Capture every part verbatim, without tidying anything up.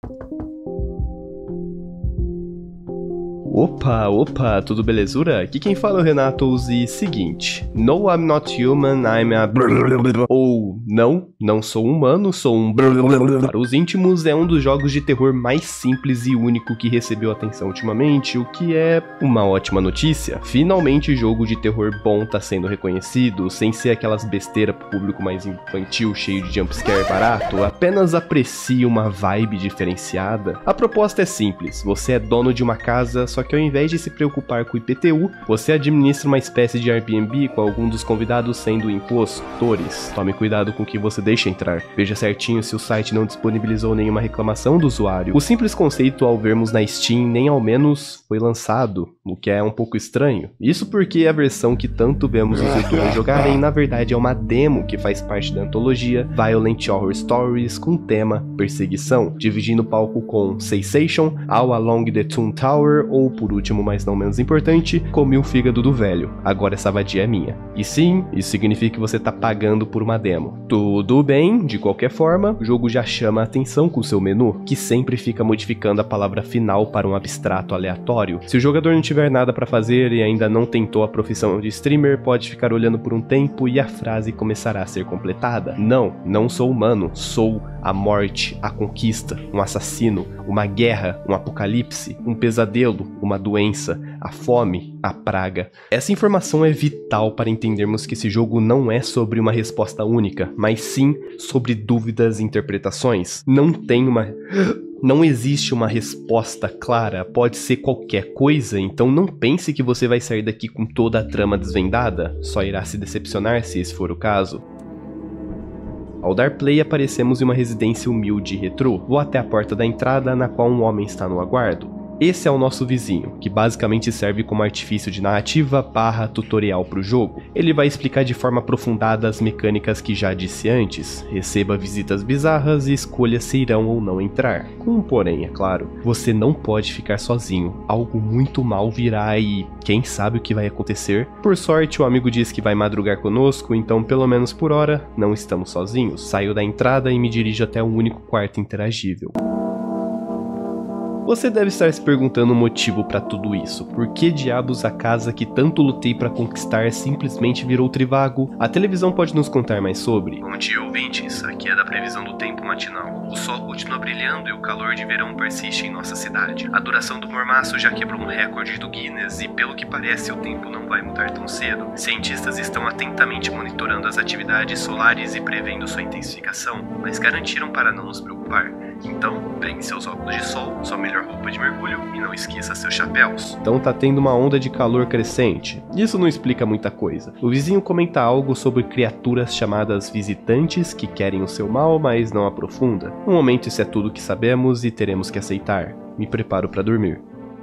Opa, opa, tudo belezura? Aqui quem fala é o Renatos e seguinte, no I'm not human, I'm a ou não, não sou humano, sou um Para os íntimos é um dos jogos de terror mais simples e único que recebeu atenção ultimamente, o que é uma ótima notícia. Finalmente jogo de terror bom tá sendo reconhecido, sem ser aquelas besteiras pro público mais infantil, cheio de jumpscare barato, apenas aprecie uma vibe diferenciada. A proposta é simples, você é dono de uma casa, só que ao invés de se preocupar com o I P T U, você administra uma espécie de Airbnb com algum dos convidados sendo impostores. Tome cuidado com o que você deixa entrar. Veja certinho se o site não disponibilizou nenhuma reclamação do usuário. O simples conceito ao vermos na Steam nem ao menos foi lançado, o que é um pouco estranho. Isso porque a versão que tanto vemos os youtubers jogarem na verdade é uma demo que faz parte da antologia Violent Horror Stories com tema perseguição, dividindo o palco com Sensation, All Along the Toon Tower ou, por último, mas não menos importante, Comi o Fígado do Velho. Agora essa vadia é minha. E sim, isso significa que você tá pagando por uma demo. Tudo bem, de qualquer forma, o jogo já chama a atenção com o seu menu, que sempre fica modificando a palavra final para um abstrato aleatório. Se o jogador não tiver nada pra fazer e ainda não tentou a profissão de streamer, pode ficar olhando por um tempo e a frase começará a ser completada. Não, não sou humano, sou a morte, a conquista, um assassino, uma guerra, um apocalipse, um pesadelo, uma doença, a fome, a praga. Essa informação é vital para entendermos que esse jogo não é sobre uma resposta única, mas sim sobre dúvidas e interpretações. Não tem uma... Não existe uma resposta clara, pode ser qualquer coisa, então não pense que você vai sair daqui com toda a trama desvendada, só irá se decepcionar se esse for o caso. Ao dar play, aparecemos em uma residência humilde e retrô. Vou até a porta da entrada, na qual um homem está no aguardo. Esse é o nosso vizinho, que basicamente serve como artifício de narrativa barra tutorial para o jogo. Ele vai explicar de forma aprofundada as mecânicas que já disse antes, receba visitas bizarras e escolha se irão ou não entrar. Com um porém, é claro, você não pode ficar sozinho, algo muito mal virá e quem sabe o que vai acontecer. Por sorte, o amigo diz que vai madrugar conosco, então pelo menos por hora, não estamos sozinhos. Saio da entrada e me dirijo até um único quarto interagível. Você deve estar se perguntando o motivo para tudo isso. Por que diabos a casa que tanto lutei para conquistar simplesmente virou trivago? A televisão pode nos contar mais sobre? Bom dia, ouvintes. Aqui é da previsão do tempo matinal. O sol continua brilhando e o calor de verão persiste em nossa cidade. A duração do mormaço já quebrou um recorde do Guinness e, pelo que parece, o tempo não vai mudar tão cedo. Cientistas estão atentamente monitorando as atividades solares e prevendo sua intensificação, mas garantiram para não nos preocupar. Então, pegue seus óculos de sol, sua melhor roupa de mergulho e não esqueça seus chapéus. Então tá tendo uma onda de calor crescente. Isso não explica muita coisa. O vizinho comenta algo sobre criaturas chamadas visitantes que querem o seu mal, mas não aprofunda. No momento isso é tudo que sabemos e teremos que aceitar. Me preparo para dormir.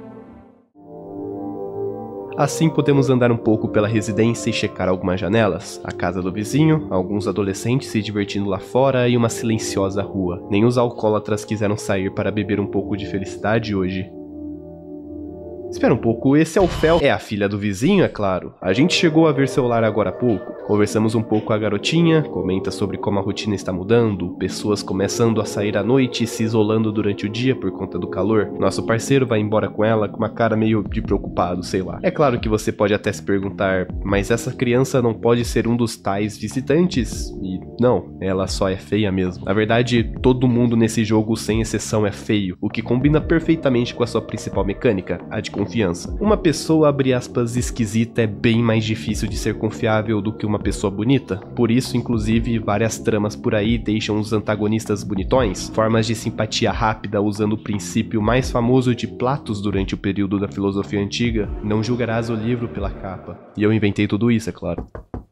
Assim podemos andar um pouco pela residência e checar algumas janelas, a casa do vizinho, alguns adolescentes se divertindo lá fora e uma silenciosa rua. Nem os alcoólatras quiseram sair para beber um pouco de felicidade hoje. Espera um pouco, esse é o Fel, é a filha do vizinho, é claro. A gente chegou a ver seu lar agora há pouco. Conversamos um pouco com a garotinha, comenta sobre como a rotina está mudando, pessoas começando a sair à noite e se isolando durante o dia por conta do calor. Nosso parceiro vai embora com ela com uma cara meio de preocupado, sei lá. É claro que você pode até se perguntar, mas essa criança não pode ser um dos tais visitantes? E não, ela só é feia mesmo. Na verdade, todo mundo nesse jogo, sem exceção, é feio, o que combina perfeitamente com a sua principal mecânica, a de confiança. Uma pessoa, abre aspas, esquisita é bem mais difícil de ser confiável do que uma pessoa bonita. Por isso, inclusive, várias tramas por aí deixam os antagonistas bonitões, formas de simpatia rápida usando o princípio mais famoso de Platos durante o período da filosofia antiga, não julgarás o livro pela capa. E eu inventei tudo isso, é claro.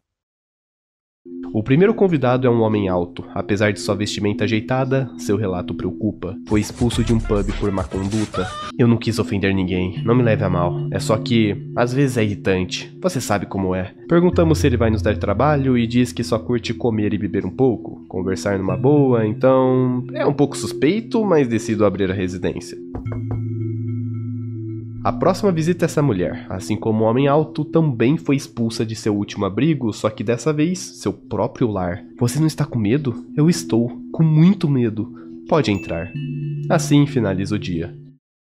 O primeiro convidado é um homem alto. Apesar de sua vestimenta ajeitada, seu relato preocupa. Foi expulso de um pub por má conduta. Eu não quis ofender ninguém, não me leve a mal. É só que, às vezes é irritante. Você sabe como é. Perguntamos se ele vai nos dar trabalho e diz que só curte comer e beber um pouco. Conversar numa boa, então... é um pouco suspeito, mas decido abrir a residência. A próxima visita é essa mulher, assim como o homem alto, também foi expulsa de seu último abrigo, só que dessa vez, seu próprio lar. Você não está com medo? Eu estou, com muito medo. pode entrar. Assim finaliza o dia.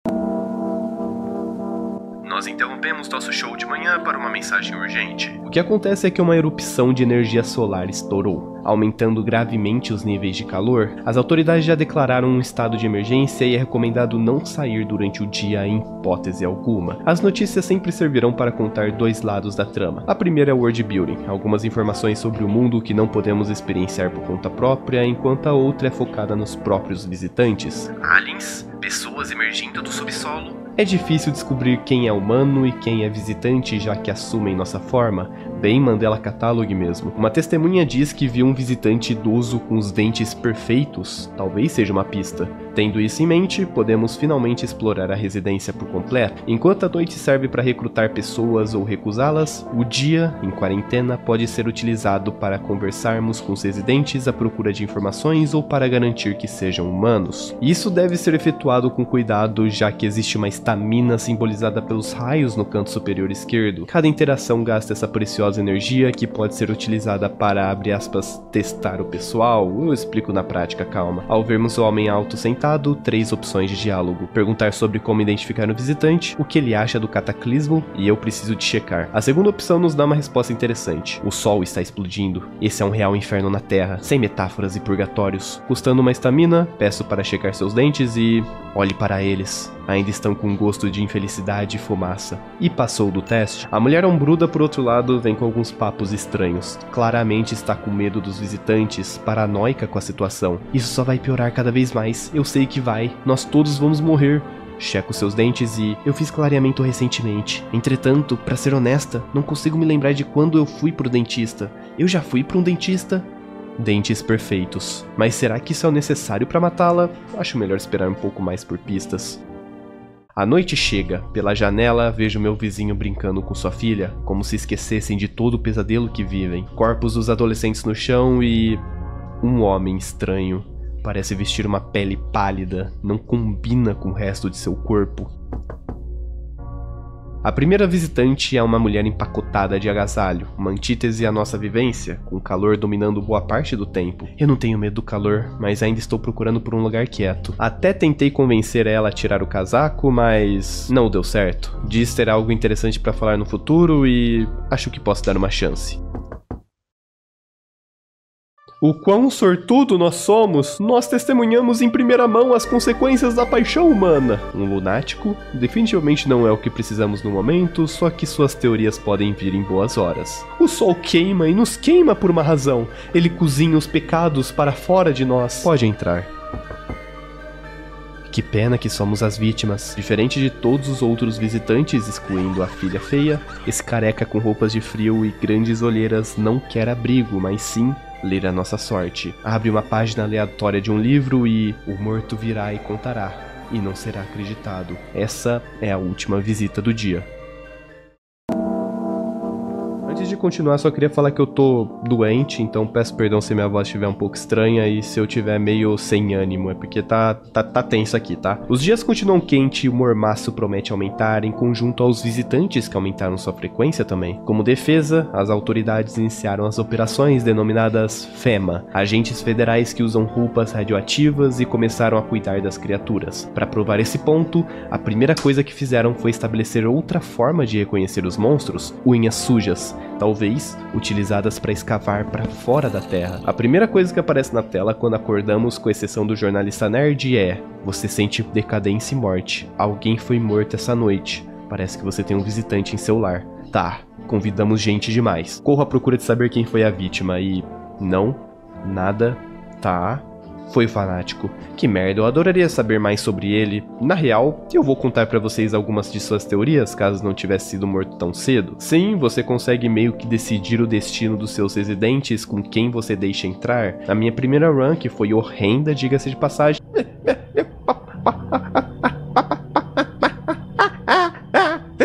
Nós interrompemos nosso show de manhã para uma mensagem urgente. O que acontece é que uma erupção de energia solar estourou, aumentando gravemente os níveis de calor. As autoridades já declararam um estado de emergência e é recomendado não sair durante o dia em hipótese alguma. As notícias sempre servirão para contar dois lados da trama. A primeira é o world building, algumas informações sobre o mundo que não podemos experienciar por conta própria, enquanto a outra é focada nos próprios visitantes. Aliens, pessoas emergindo do subsolo. É difícil descobrir quem é humano e quem é visitante, já que assumem nossa forma, bem Mandela Catalogue mesmo. Uma testemunha diz que viu um visitante idoso com os dentes perfeitos, talvez seja uma pista. Tendo isso em mente, podemos finalmente explorar a residência por completo. Enquanto a noite serve para recrutar pessoas ou recusá-las, o dia, em quarentena, pode ser utilizado para conversarmos com os residentes à procura de informações ou para garantir que sejam humanos. Isso deve ser efetuado com cuidado, já que existe uma estamina simbolizada pelos raios no canto superior esquerdo. Cada interação gasta essa preciosa energia que pode ser utilizada para, abre aspas, testar o pessoal. Eu explico na prática, calma. Ao vermos o homem alto sentado, três opções de diálogo. Perguntar sobre como identificar o visitante, o que ele acha do cataclismo e eu preciso de checar. A segunda opção nos dá uma resposta interessante. O sol está explodindo. Esse é um real inferno na Terra, sem metáforas e purgatórios. Custando uma estamina, peço para checar seus dentes e... olhe para eles. Ainda estão com gosto de infelicidade e fumaça. E passou do teste? A mulher ombruda, por outro lado, vem com alguns papos estranhos. Claramente está com medo dos visitantes, paranoica com a situação. Isso só vai piorar cada vez mais. Eu sei que vai. Nós todos vamos morrer. Checo seus dentes e... eu fiz clareamento recentemente. Entretanto, pra ser honesta, não consigo me lembrar de quando eu fui pro dentista. Eu já fui pra um dentista? Dentes perfeitos. Mas será que isso é o necessário pra matá-la? Acho melhor esperar um pouco mais por pistas. A noite chega. Pela janela, vejo meu vizinho brincando com sua filha, como se esquecessem de todo o pesadelo que vivem. Corpos dos adolescentes no chão e... um homem estranho. Parece vestir uma pele pálida, não combina com o resto de seu corpo. A primeira visitante é uma mulher empacotada de agasalho, uma antítese à nossa vivência, com o calor dominando boa parte do tempo. Eu não tenho medo do calor, mas ainda estou procurando por um lugar quieto. Até tentei convencer ela a tirar o casaco, mas não deu certo. Diz ter algo interessante para falar no futuro e acho que posso dar uma chance. O quão sortudo nós somos! Nós testemunhamos em primeira mão as consequências da paixão humana. Um lunático? Definitivamente não é o que precisamos no momento, só que suas teorias podem vir em boas horas. O sol queima e nos queima por uma razão. Ele cozinha os pecados para fora de nós. Pode entrar. Que pena que somos as vítimas. Diferente de todos os outros visitantes, excluindo a filha feia, esse careca com roupas de frio e grandes olheiras não quer abrigo, mas sim... ler a nossa sorte. Abre uma página aleatória de um livro e o morto virá e contará, e não será acreditado. Essa é a última visita do dia. Antes de continuar, só queria falar que eu tô doente, então peço perdão se minha voz estiver um pouco estranha e se eu tiver meio sem ânimo, é porque tá, tá, tá tenso aqui, tá? Os dias continuam quentes e o mormaço promete aumentar em conjunto aos visitantes que aumentaram sua frequência também. Como defesa, as autoridades iniciaram as operações denominadas FEMA, agentes federais que usam roupas radioativas e começaram a cuidar das criaturas. Para provar esse ponto, a primeira coisa que fizeram foi estabelecer outra forma de reconhecer os monstros, unhas sujas, talvez utilizadas para escavar para fora da Terra. A primeira coisa que aparece na tela quando acordamos, com exceção do jornalista nerd, é: você sente decadência e morte. Alguém foi morto essa noite. Parece que você tem um visitante em seu lar. Tá, convidamos gente demais. Corro à procura de saber quem foi a vítima e... não, nada, tá... foi o fanático. Que merda, eu adoraria saber mais sobre ele. Na real, eu vou contar pra vocês algumas de suas teorias, caso não tivesse sido morto tão cedo. Sim, você consegue meio que decidir o destino dos seus residentes com quem você deixa entrar. Na minha primeira run, que foi horrenda, diga-se de passagem...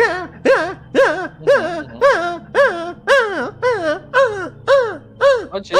ele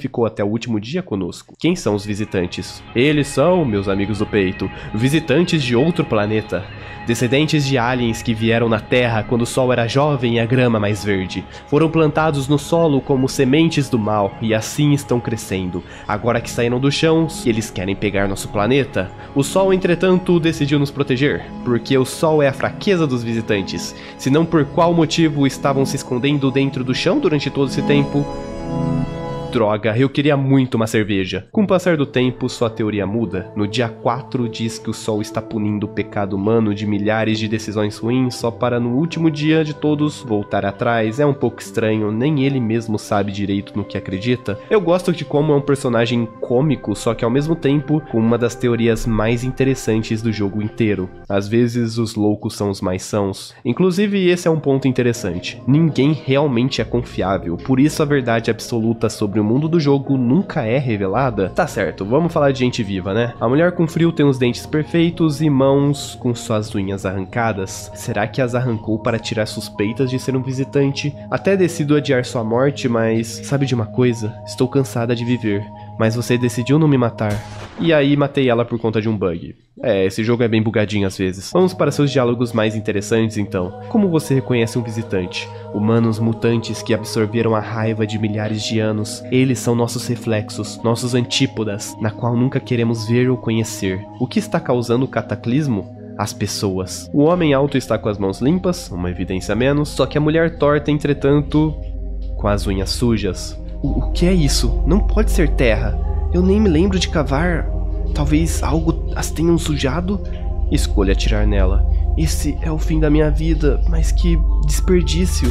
ficou até o último dia conosco. Quem são os visitantes? Eles são, meus amigos do peito, visitantes de outro planeta. Descendentes de aliens que vieram na Terra quando o Sol era jovem e a grama mais verde. Foram plantados no solo como sementes do mal e assim estão crescendo. Agora que saíram do chão, eles querem pegar nosso planeta. O Sol, entretanto, decidiu nos proteger, porque o Sol é a fraqueza dos visitantes. Se não, por qual motivo estavam se escondendo dentro do chão durante todo esse tempo? Droga, eu queria muito uma cerveja. Com o passar do tempo, sua teoria muda. No dia quatro diz que o Sol está punindo o pecado humano de milhares de decisões ruins só para no último dia de todos voltar atrás. É um pouco estranho, nem ele mesmo sabe direito no que acredita. Eu gosto de como é um personagem cômico, só que ao mesmo tempo com uma das teorias mais interessantes do jogo inteiro. Às vezes os loucos são os mais sãos. Inclusive esse é um ponto interessante. Ninguém realmente é confiável, por isso a verdade absoluta sobre o mundo do jogo nunca é revelada? Tá certo, vamos falar de gente viva, né? A mulher com frio tem os dentes perfeitos e mãos com suas unhas arrancadas. Será que as arrancou para tirar suspeitas de ser um visitante? Até decido adiar sua morte, mas sabe de uma coisa? Estou cansada de viver. Mas você decidiu não me matar. E aí matei ela por conta de um bug. É, esse jogo é bem bugadinho às vezes. Vamos para seus diálogos mais interessantes então. Como você reconhece um visitante? Humanos mutantes que absorveram a raiva de milhares de anos. Eles são nossos reflexos, nossos antípodas, na qual nunca queremos ver ou conhecer. O que está causando o cataclismo? As pessoas. O homem alto está com as mãos limpas, uma evidência a menos, só que a mulher torta, entretanto, com as unhas sujas. O, o que é isso? Não pode ser terra. Eu nem me lembro de cavar. Talvez algo as tenham sujado? Escolha atirar nela. Esse é o fim da minha vida, mas que desperdício.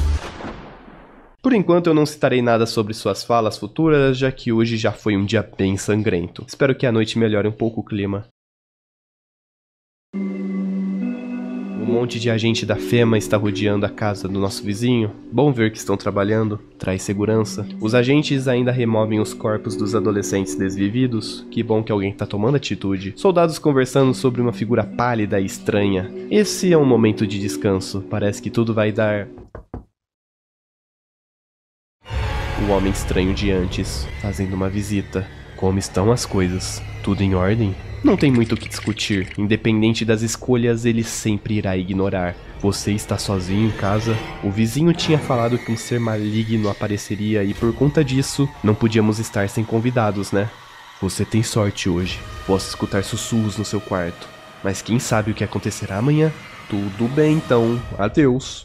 Por enquanto eu não citarei nada sobre suas falas futuras, já que hoje já foi um dia bem sangrento. Espero que a noite melhore um pouco o clima. Um monte de agente da FEMA está rodeando a casa do nosso vizinho. Bom ver que estão trabalhando, traz segurança. Os agentes ainda removem os corpos dos adolescentes desvividos. Que bom que alguém está tomando atitude. Soldados conversando sobre uma figura pálida e estranha. Esse é um momento de descanso. Parece que tudo vai dar... O homem estranho de antes, fazendo uma visita. Como estão as coisas? Tudo em ordem? Não tem muito o que discutir, independente das escolhas, ele sempre irá ignorar. Você está sozinho em casa? O vizinho tinha falado que um ser maligno apareceria e por conta disso, não podíamos estar sem convidados, né? Você tem sorte hoje. Posso escutar sussurros no seu quarto. Mas quem sabe o que acontecerá amanhã? Tudo bem então, adeus.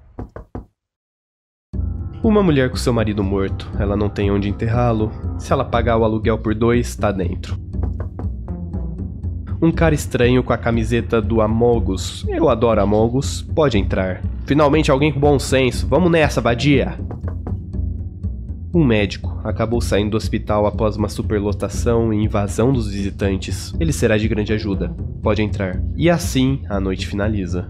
Uma mulher com seu marido morto, ela não tem onde enterrá-lo. Se ela pagar o aluguel por dois, tá dentro. Um cara estranho com a camiseta do Among Us. Eu adoro Among Us, pode entrar. Finalmente alguém com bom senso, vamos nessa, vadia! Um médico acabou saindo do hospital após uma superlotação e invasão dos visitantes. Ele será de grande ajuda, pode entrar. E assim a noite finaliza.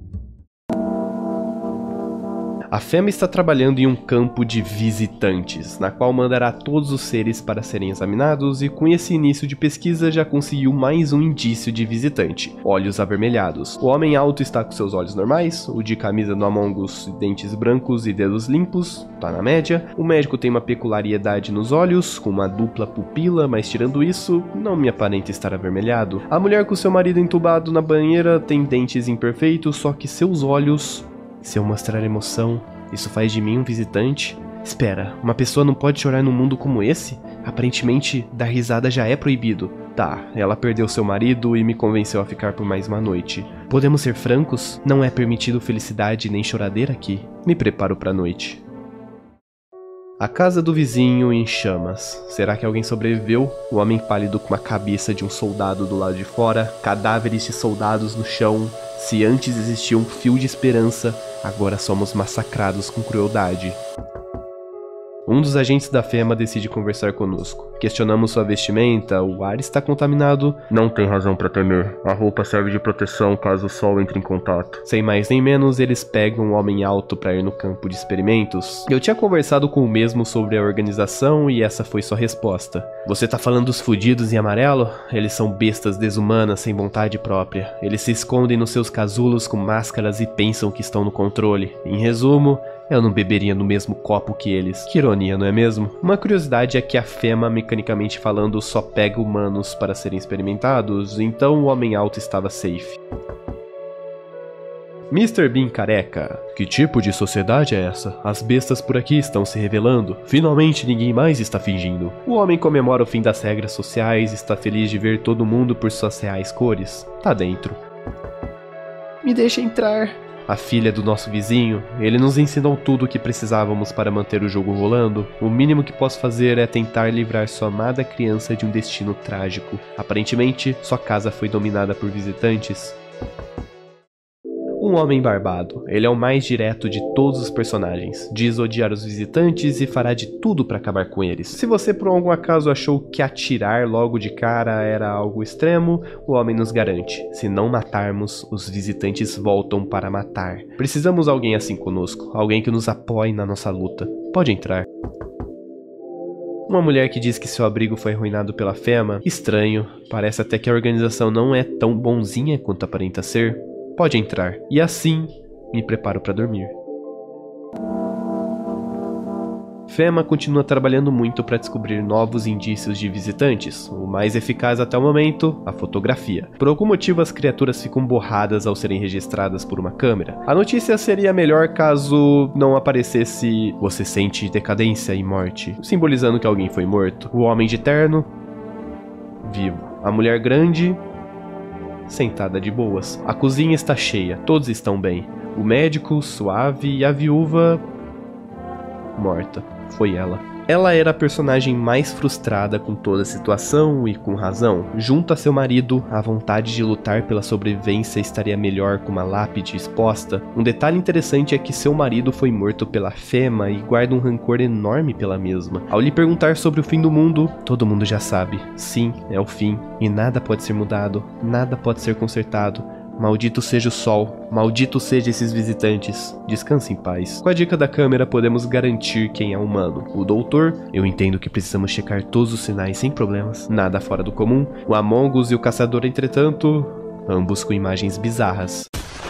A FEMA está trabalhando em um campo de visitantes, na qual mandará todos os seres para serem examinados e com esse início de pesquisa já conseguiu mais um indício de visitante, olhos avermelhados. O homem alto está com seus olhos normais, o de camisa do Among Us, dentes brancos e dedos limpos, tá na média. O médico tem uma peculiaridade nos olhos, com uma dupla pupila, mas tirando isso, não me aparenta estar avermelhado. A mulher com seu marido entubado na banheira tem dentes imperfeitos, só que seus olhos... Se eu mostrar emoção, isso faz de mim um visitante? Espera, uma pessoa não pode chorar num mundo como esse? Aparentemente, dar risada já é proibido. Tá, ela perdeu seu marido e me convenceu a ficar por mais uma noite. Podemos ser francos? Não é permitido felicidade nem choradeira aqui. Me preparo pra noite. A casa do vizinho em chamas. Será que alguém sobreviveu? O homem pálido com a cabeça de um soldado do lado de fora, cadáveres de soldados no chão. Se antes existia um fio de esperança, agora somos massacrados com crueldade. Um dos agentes da FEMA decide conversar conosco. Questionamos sua vestimenta, o ar está contaminado. Não tem razão para temer. A roupa serve de proteção caso o sol entre em contato. Sem mais nem menos, eles pegam um homem alto para ir no campo de experimentos. Eu tinha conversado com o mesmo sobre a organização e essa foi sua resposta. Você tá falando dos fudidos em amarelo? Eles são bestas desumanas sem vontade própria. Eles se escondem nos seus casulos com máscaras e pensam que estão no controle. Em resumo, Eu não beberia no mesmo copo que eles. Que ironia, não é mesmo? Uma curiosidade é que a Fema, mecanicamente falando, só pega humanos para serem experimentados, então o homem alto estava safe. mister Bean careca. Que tipo de sociedade é essa? As bestas por aqui estão se revelando. Finalmente ninguém mais está fingindo. O homem comemora o fim das regras sociais, está feliz de ver todo mundo por suas reais cores. Tá dentro. Me deixa entrar. A filha do nosso vizinho, ele nos ensinou tudo o que precisávamos para manter o jogo rolando. O mínimo que posso fazer é tentar livrar sua amada criança de um destino trágico. Aparentemente, sua casa foi dominada por visitantes. Um homem barbado. Ele é o mais direto de todos os personagens. Diz odiar os visitantes e fará de tudo para acabar com eles. Se você por algum acaso achou que atirar logo de cara era algo extremo, o homem nos garante. Se não matarmos, os visitantes voltam para matar. Precisamos de alguém assim conosco. Alguém que nos apoie na nossa luta. Pode entrar. Uma mulher que diz que seu abrigo foi arruinado pela Fema. Estranho. Parece até que a organização não é tão bonzinha quanto aparenta ser. Pode entrar. E assim, me preparo para dormir. Fema continua trabalhando muito para descobrir novos indícios de visitantes. O mais eficaz até o momento, a fotografia. Por algum motivo as criaturas ficam borradas ao serem registradas por uma câmera. A notícia seria melhor caso não aparecesse "você sente decadência e morte", simbolizando que alguém foi morto. O homem de terno, vivo. A mulher grande, sentada de boas. A cozinha está cheia, todos estão bem. O médico, suave, e a viúva... morta. Foi ela. Ela era a personagem mais frustrada com toda a situação e com razão. Junto a seu marido, a vontade de lutar pela sobrevivência estaria melhor com uma lápide exposta. Um detalhe interessante é que seu marido foi morto pela Fema e guarda um rancor enorme pela mesma. Ao lhe perguntar sobre o fim do mundo, todo mundo já sabe. Sim, é o fim. E nada pode ser mudado, nada pode ser consertado. Maldito seja o sol, maldito seja esses visitantes. Descanse em paz. Com a dica da câmera podemos garantir quem é humano. O doutor, eu entendo que precisamos checar todos os sinais sem problemas. Nada fora do comum. O Among Us e o caçador, entretanto, ambos com imagens bizarras.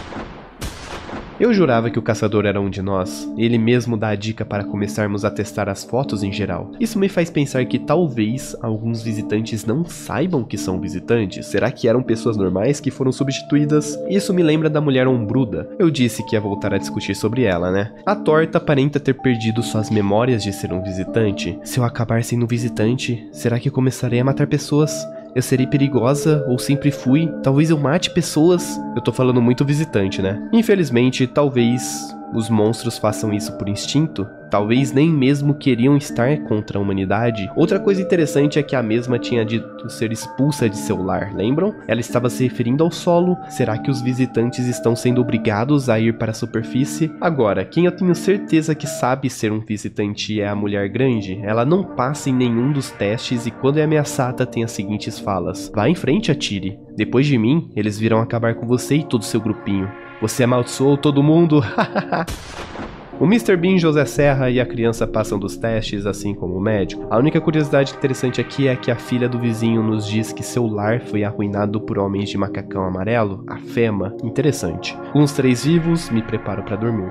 Eu jurava que o caçador era um de nós. Ele mesmo dá a dica para começarmos a testar as fotos em geral. Isso me faz pensar que talvez alguns visitantes não saibam que são visitantes. Será que eram pessoas normais que foram substituídas? Isso me lembra da mulher ombruda. Eu disse que ia voltar a discutir sobre ela, né? A torta aparenta ter perdido suas memórias de ser um visitante. Se eu acabar sendo visitante, será que eu começarei a matar pessoas? Eu serei perigosa, ou sempre fui? Talvez eu mate pessoas? Eu tô falando muito visitante, né? Infelizmente, talvez os monstros façam isso por instinto. Talvez nem mesmo queriam estar contra a humanidade. Outra coisa interessante é que a mesma tinha dito ser expulsa de seu lar, lembram? Ela estava se referindo ao solo. Será que os visitantes estão sendo obrigados a ir para a superfície? Agora, quem eu tenho certeza que sabe ser um visitante é a mulher grande. Ela não passa em nenhum dos testes e quando é ameaçada tem as seguintes falas: vá em frente, atire. Depois de mim, eles virão acabar com você e todo o seu grupinho. Você amaldiçoou todo mundo. O mister Bean, José Serra e a criança passam dos testes, assim como o médico. A única curiosidade interessante aqui é que a filha do vizinho nos diz que seu lar foi arruinado por homens de macacão amarelo, a Fema. Interessante. Com os três vivos, me preparo para dormir.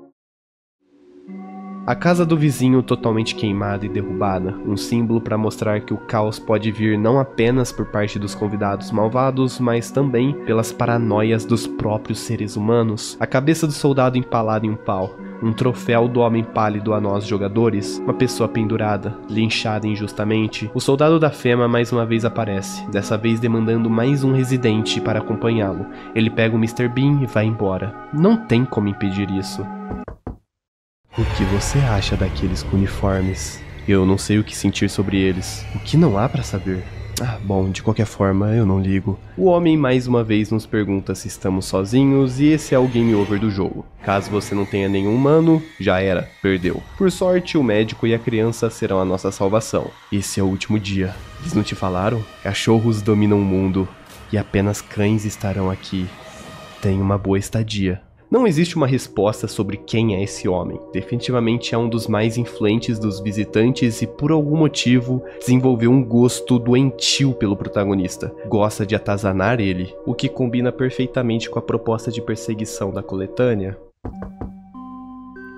A casa do vizinho totalmente queimada e derrubada, um símbolo para mostrar que o caos pode vir não apenas por parte dos convidados malvados, mas também pelas paranoias dos próprios seres humanos. A cabeça do soldado empalada em um pau, um troféu do homem pálido a nós jogadores, uma pessoa pendurada, linchada injustamente. O soldado da Fema mais uma vez aparece, dessa vez demandando mais um residente para acompanhá-lo. Ele pega o mister Bean e vai embora. Não tem como impedir isso. O que você acha daqueles com uniformes? Eu não sei o que sentir sobre eles. O que não há pra saber? Ah, bom, de qualquer forma, eu não ligo. O homem mais uma vez nos pergunta se estamos sozinhos e esse é o game over do jogo. Caso você não tenha nenhum humano, já era, perdeu. Por sorte, o médico e a criança serão a nossa salvação. Esse é o último dia. Eles não te falaram? Cachorros dominam o mundo e apenas cães estarão aqui. Tenha uma boa estadia. Não existe uma resposta sobre quem é esse homem. Definitivamente é um dos mais influentes dos visitantes e por algum motivo desenvolveu um gosto doentio pelo protagonista. Gosta de atazanar ele, o que combina perfeitamente com a proposta de perseguição da coletânea.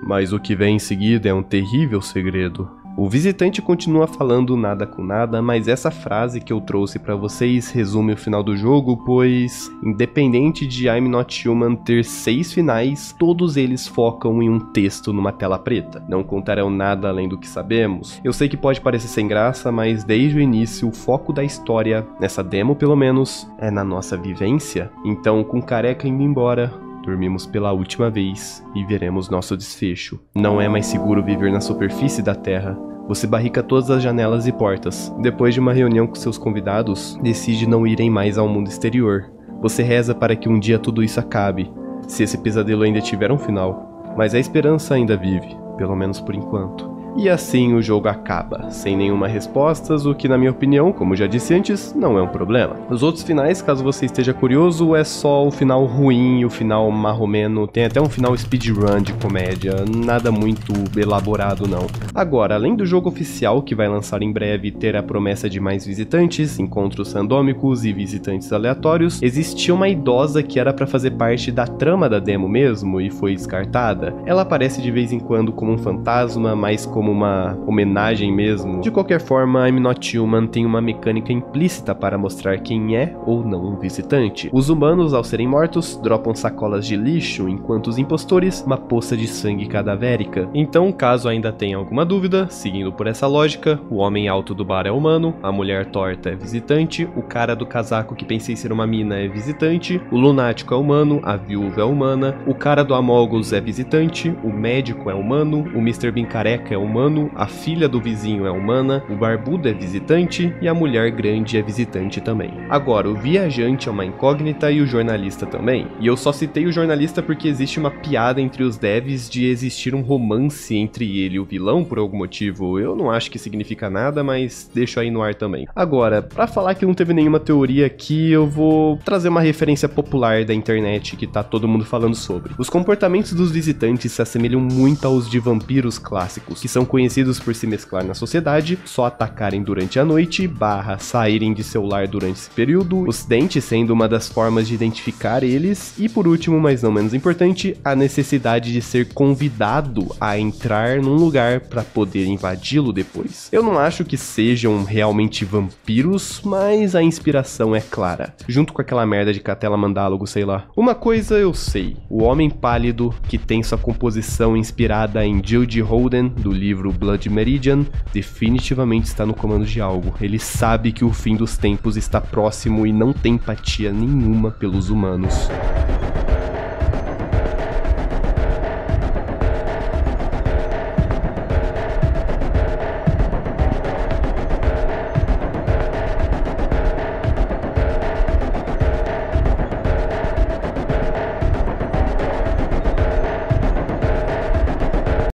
Mas o que vem em seguida é um terrível segredo. O visitante continua falando nada com nada, mas essa frase que eu trouxe pra vocês resume o final do jogo, pois, independente de I'm Not Human ter seis finais, todos eles focam em um texto numa tela preta. Não contarão nada além do que sabemos. Eu sei que pode parecer sem graça, mas desde o início o foco da história, nessa demo pelo menos, é na nossa vivência. Então, com Careca indo embora, dormimos pela última vez e veremos nosso desfecho. Não é mais seguro viver na superfície da Terra. Você barrica todas as janelas e portas. Depois de uma reunião com seus convidados, decide não irem mais ao mundo exterior. Você reza para que um dia tudo isso acabe, se esse pesadelo ainda tiver um final. Mas a esperança ainda vive, pelo menos por enquanto. E assim o jogo acaba, sem nenhuma resposta, o que na minha opinião, como já disse antes, não é um problema. Os outros finais, caso você esteja curioso, é só o final ruim, o final marromeno, tem até um final speedrun de comédia, nada muito elaborado não. Agora, além do jogo oficial, que vai lançar em breve, ter a promessa de mais visitantes, encontros randômicos e visitantes aleatórios, existia uma idosa que era pra fazer parte da trama da demo mesmo, e foi descartada. Ela aparece de vez em quando como um fantasma, mas como uma homenagem mesmo. De qualquer forma, I'm Not Human tem uma mecânica implícita para mostrar quem é ou não um visitante. Os humanos, ao serem mortos, dropam sacolas de lixo, enquanto os impostores, uma poça de sangue cadavérica. Então, caso ainda tenha alguma dúvida, seguindo por essa lógica, o homem alto do bar é humano, a mulher torta é visitante, o cara do casaco que pensei ser uma mina é visitante, o lunático é humano, a viúva é humana, o cara do Amogus é visitante, o médico é humano, o mister Bean careca é humano, humano, a filha do vizinho é humana, o barbudo é visitante e a mulher grande é visitante também. Agora, o viajante é uma incógnita e o jornalista também. E eu só citei o jornalista porque existe uma piada entre os devs de existir um romance entre ele e o vilão por algum motivo. Eu não acho que significa nada, mas deixo aí no ar também. Agora, pra falar que não teve nenhuma teoria aqui, eu vou trazer uma referência popular da internet que tá todo mundo falando sobre. Os comportamentos dos visitantes se assemelham muito aos de vampiros clássicos, que são conhecidos por se mesclar na sociedade, só atacarem durante a noite, barra saírem de seu lar durante esse período, os dentes sendo uma das formas de identificar eles, e por último, mas não menos importante, a necessidade de ser convidado a entrar num lugar para poder invadi-lo depois. Eu não acho que sejam realmente vampiros, mas a inspiração é clara, junto com aquela merda de Catela Mandálogo, sei lá. Uma coisa eu sei, o Homem Pálido, que tem sua composição inspirada em Jill de Holden, do livro Blood Meridian, definitivamente está no comando de algo. Ele sabe que o fim dos tempos está próximo e não tem empatia nenhuma pelos humanos.